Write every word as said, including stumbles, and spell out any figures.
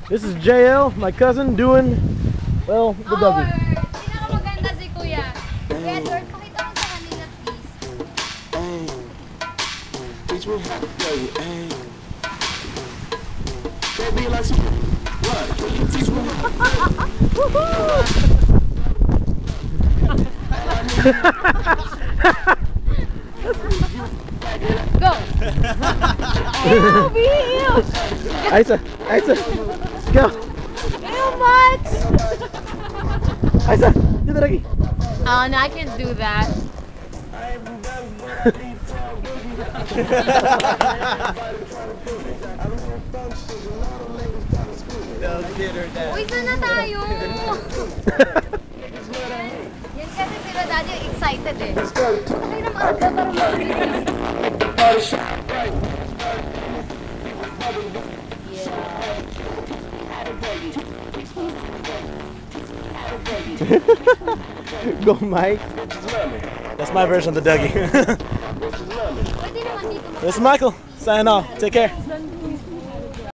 This is J L, my cousin, doing, well, the Dougie. Pinakamaganda si Kuya. Kuya Edward, pakita mo sa kanila, please. Teach me how to play. Baby, like some what? Teach me how to Go! Ew, be ew! Aisa, Aisa, go! Ew, much! Aisa, do that again. Oh, no, I can't do that. Uy, saan na tayo? Yan kasi sila dati excited eh. Ay, namaaga para mag-release. Go, Mike. That's my version of the Dougie. Pwede naman dito. This is Michael. Signing off. Take care.